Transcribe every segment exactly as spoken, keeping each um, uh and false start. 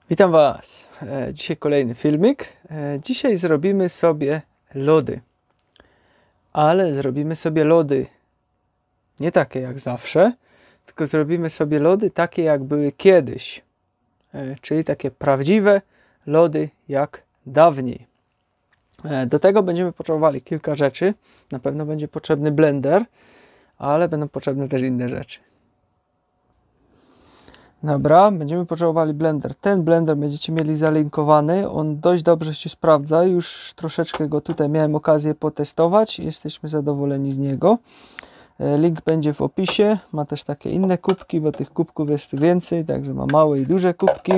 Witam Was. E, dzisiaj kolejny filmik. E, dzisiaj zrobimy sobie lody. Ale zrobimy sobie lody nie takie jak zawsze, tylko zrobimy sobie lody takie jak były kiedyś. E, czyli takie prawdziwe lody jak dawniej. E, do tego będziemy potrzebowali kilka rzeczy. Na pewno będzie potrzebny blender, ale będą potrzebne też inne rzeczy. Dobra, będziemy potrzebowali blender. Ten blender będziecie mieli zalinkowany. On dość dobrze się sprawdza. Już troszeczkę go tutaj miałem okazję potestować. Jesteśmy zadowoleni z niego. Link będzie w opisie. Ma też takie inne kubki, bo tych kubków jest tu więcej. Także ma małe i duże kubki.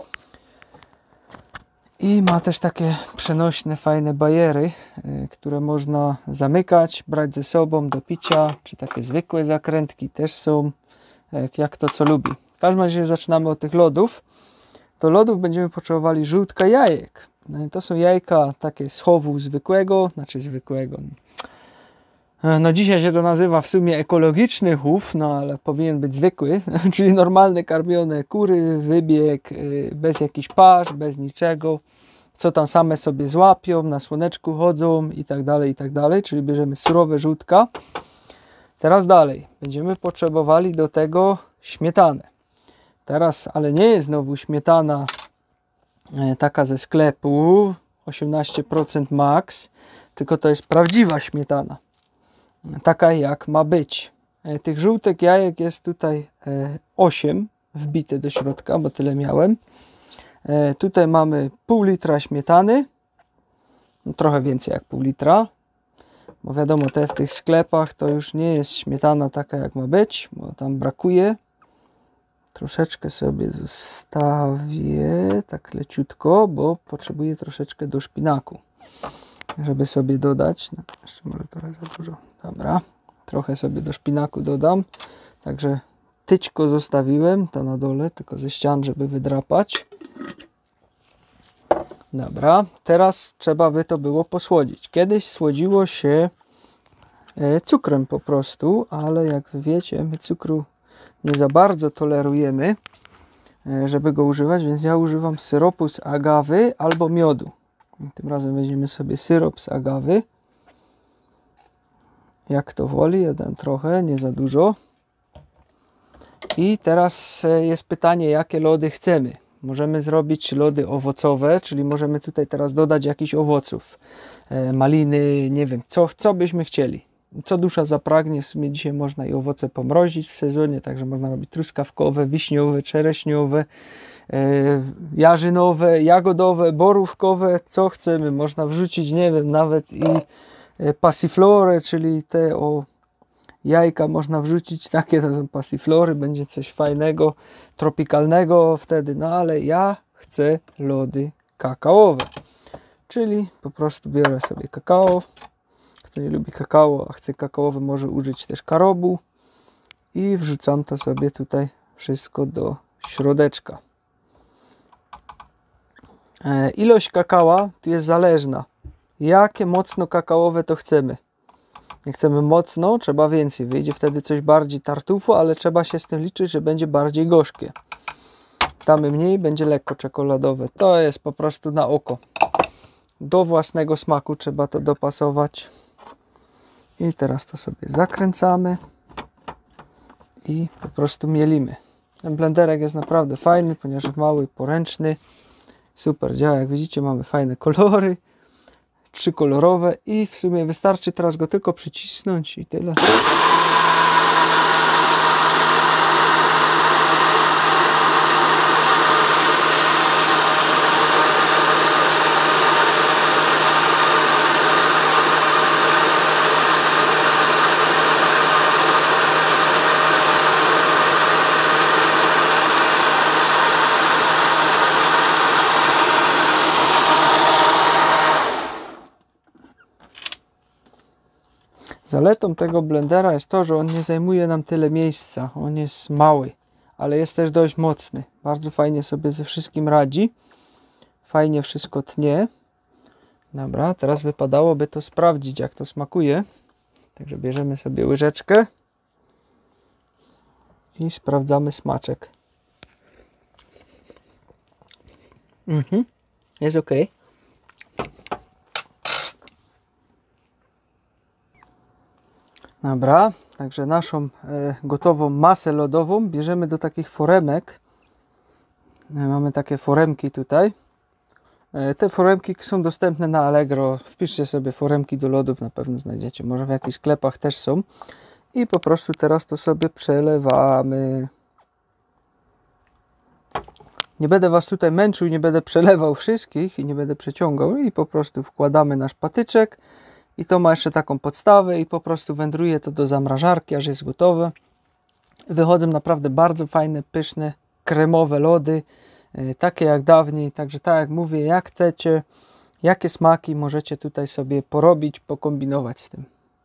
I ma też takie przenośne, fajne bajery, które można zamykać, brać ze sobą do picia. Czy takie zwykłe zakrętki też są. Jak to co lubi. W każdym razie zaczynamy od tych lodów. Do lodów będziemy potrzebowali żółtka jajek. To są jajka takie z chowu zwykłego, znaczy zwykłego. No dzisiaj się to nazywa w sumie ekologiczny chów, no ale powinien być zwykły, czyli normalne karmione kury, wybieg, bez jakichś pasz, bez niczego, co tam same sobie złapią, na słoneczku chodzą i tak dalej, i tak dalej, czyli bierzemy surowe żółtka. Teraz dalej, będziemy potrzebowali do tego śmietanę. Teraz, ale nie jest znowu śmietana e, taka ze sklepu, osiemnaście procent max, tylko to jest prawdziwa śmietana. Taka jak ma być. E, tych żółtek jajek jest tutaj e, osiem wbite do środka, bo tyle miałem. E, tutaj mamy pół litra śmietany. No, trochę więcej jak pół litra. Bo wiadomo, te w tych sklepach to już nie jest śmietana taka jak ma być, bo tam brakuje. Troszeczkę sobie zostawię, tak leciutko, bo potrzebuję troszeczkę do szpinaku, żeby sobie dodać. No, jeszcze może trochę za dużo. Dobra, trochę sobie do szpinaku dodam. Także tyćko zostawiłem, to na dole, tylko ze ścian, żeby wydrapać. Dobra, teraz trzeba by to było posłodzić. Kiedyś słodziło się cukrem po prostu, ale jak wy wiecie, my cukru nie za bardzo tolerujemy, żeby go używać, więc ja używam syropu z agawy albo miodu. Tym razem weźmiemy sobie syrop z agawy. Jak to woli, jeden trochę, nie za dużo. I teraz jest pytanie, jakie lody chcemy. Możemy zrobić lody owocowe, czyli możemy tutaj teraz dodać jakichś owoców. Maliny, nie wiem, co, co byśmy chcieli. Co dusza zapragnie, w sumie dzisiaj można i owoce pomrozić w sezonie, także można robić truskawkowe, wiśniowe, czereśniowe, e, jarzynowe, jagodowe, borówkowe, co chcemy. Można wrzucić, nie wiem, nawet i e, passiflore, czyli te o jajka można wrzucić, takie to są passiflory, będzie coś fajnego, tropikalnego wtedy, no ale ja chcę lody kakaowe, czyli po prostu biorę sobie kakao. Kto nie lubi kakao, a chce kakaowy, może użyć też karobu. I wrzucam to sobie tutaj wszystko do środeczka. E, ilość kakała tu jest zależna. Jakie mocno kakaowe to chcemy. Jak chcemy mocno, trzeba więcej. Wyjdzie wtedy coś bardziej tartufu, ale trzeba się z tym liczyć, że będzie bardziej gorzkie. Damy mniej, będzie lekko czekoladowe. To jest po prostu na oko. Do własnego smaku trzeba to dopasować. I teraz to sobie zakręcamy i po prostu mielimy. Ten blenderek jest naprawdę fajny, ponieważ mały, poręczny. Super działa, jak widzicie, mamy fajne kolory, trzykolorowe i w sumie wystarczy teraz go tylko przycisnąć i tyle. Zaletą tego blendera jest to, że on nie zajmuje nam tyle miejsca. On jest mały, ale jest też dość mocny. Bardzo fajnie sobie ze wszystkim radzi. Fajnie wszystko tnie. Dobra, teraz wypadałoby to sprawdzić, jak to smakuje. Także bierzemy sobie łyżeczkę i sprawdzamy smaczek. Mhm. Jest ok. Dobra, także naszą e, gotową masę lodową bierzemy do takich foremek. E, mamy takie foremki tutaj. E, te foremki są dostępne na Allegro. Wpiszcie sobie foremki do lodów, na pewno znajdziecie. Może w jakichś sklepach też są. I po prostu teraz to sobie przelewamy. Nie będę Was tutaj męczył, nie będę przelewał wszystkich i nie będę przeciągał. I po prostu wkładamy nasz patyczek. I to ma jeszcze taką podstawę i po prostu wędruje to do zamrażarki, aż jest gotowe. Wychodzą naprawdę bardzo fajne, pyszne, kremowe lody. Yy, takie jak dawniej. Także tak jak mówię, jak chcecie, jakie smaki możecie tutaj sobie porobić, pokombinować z tym.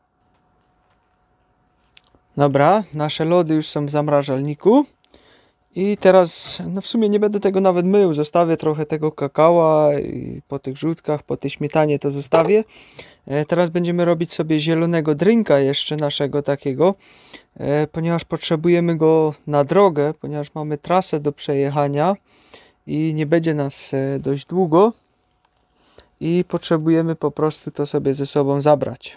Dobra, nasze lody już są w zamrażalniku. I teraz, no w sumie nie będę tego nawet mył, zostawię trochę tego kakała i po tych żółtkach, po tej śmietanie to zostawię. E, teraz będziemy robić sobie zielonego drinka jeszcze naszego takiego, e, ponieważ potrzebujemy go na drogę, ponieważ mamy trasę do przejechania i nie będzie nas e, dość długo i potrzebujemy po prostu to sobie ze sobą zabrać.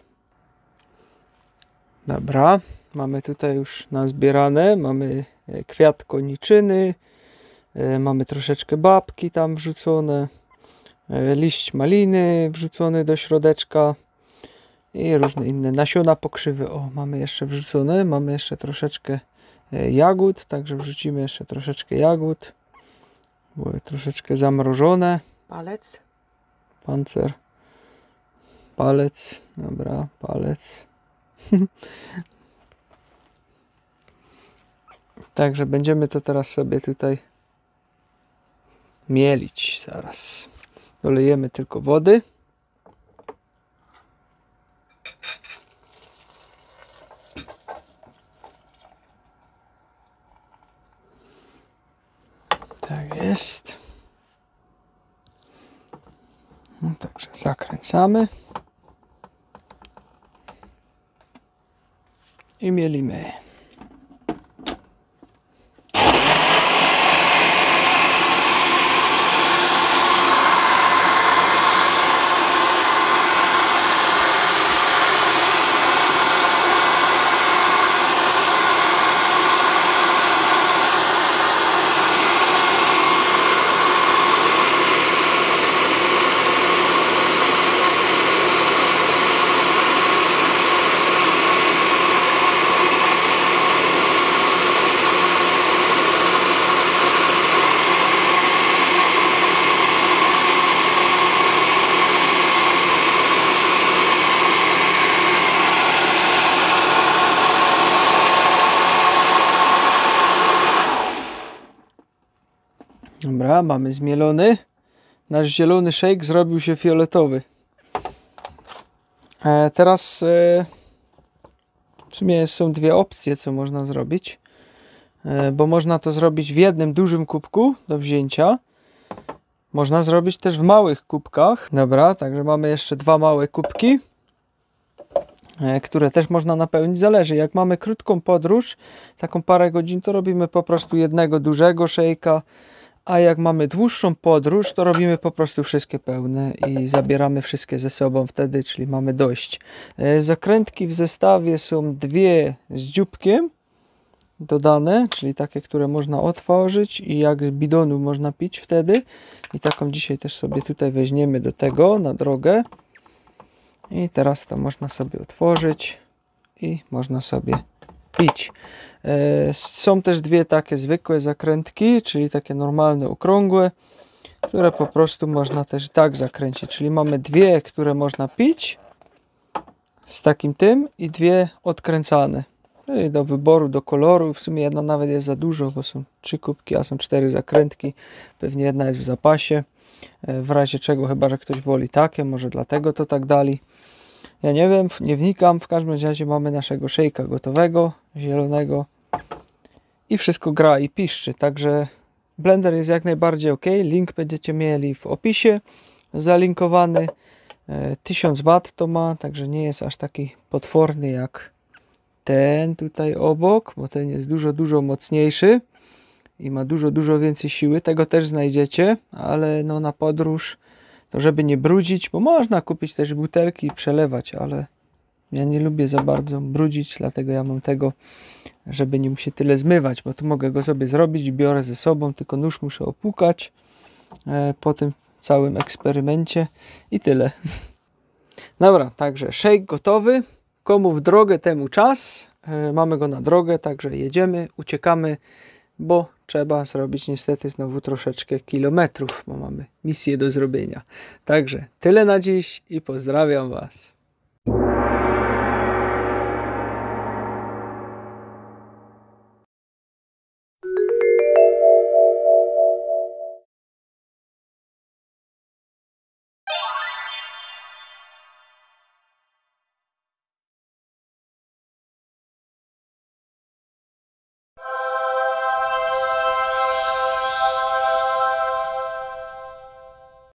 Dobra, mamy tutaj już nazbierane, mamy kwiat koniczyny, mamy troszeczkę babki tam wrzucone, liść maliny wrzucony do środeczka i różne inne nasiona pokrzywy. O, mamy jeszcze wrzucone, mamy jeszcze troszeczkę jagód, także wrzucimy jeszcze troszeczkę jagód. Były troszeczkę zamrożone. Palec. Pancer. Palec. Dobra, palec. Także będziemy to teraz sobie tutaj mielić. Zaraz dolejemy tylko wody. Tak jest. No, także zakręcamy. I mielimy. Dobra, mamy zmielony. Nasz zielony shake zrobił się fioletowy. E, teraz e, w sumie są dwie opcje, co można zrobić. E, bo można to zrobić w jednym dużym kubku do wzięcia. Można zrobić też w małych kubkach. Dobra, także mamy jeszcze dwa małe kubki, e, które też można napełnić. Zależy, jak mamy krótką podróż, taką parę godzin, to robimy po prostu jednego dużego shake'a. A jak mamy dłuższą podróż, to robimy po prostu wszystkie pełne i zabieramy wszystkie ze sobą wtedy, czyli mamy dość. Zakrętki w zestawie są dwie z dzióbkiem dodane, czyli takie, które można otworzyć i jak z bidonu można pić wtedy. I taką dzisiaj też sobie tutaj weźmiemy do tego na drogę. I teraz to można sobie otworzyć i można sobie pić. Są też dwie takie zwykłe zakrętki, czyli takie normalne, okrągłe, które po prostu można też tak zakręcić. Czyli mamy dwie, które można pić z takim tym i dwie odkręcane. Czyli do wyboru, do koloru. W sumie jedna nawet jest za dużo, bo są trzy kubki, a są cztery zakrętki. Pewnie jedna jest w zapasie. W razie czego, chyba że ktoś woli takie, może dlatego to tak dali. Ja nie wiem, nie wnikam. W każdym razie mamy naszego shake'a gotowego, zielonego. I wszystko gra i piszczy. Także blender jest jak najbardziej ok. Link będziecie mieli w opisie. Zalinkowany. tysiąc watów to ma, także nie jest aż taki potworny jak ten tutaj obok, bo ten jest dużo, dużo mocniejszy. i ma dużo, dużo więcej siły. Tego też znajdziecie, ale no na podróż, to żeby nie brudzić, bo można kupić też butelki i przelewać, ale ja nie lubię za bardzo brudzić, dlatego ja mam tego, żeby nie muszę tyle zmywać, bo tu mogę go sobie zrobić, biorę ze sobą, tylko nóż muszę opłukać e, po tym całym eksperymencie i tyle. Dobra, także shake gotowy. Komu w drogę, temu czas. E, mamy go na drogę, także jedziemy, uciekamy, bo trzeba zrobić niestety znowu troszeczkę kilometrów, bo mamy misję do zrobienia. Także tyle na dziś i pozdrawiam Was.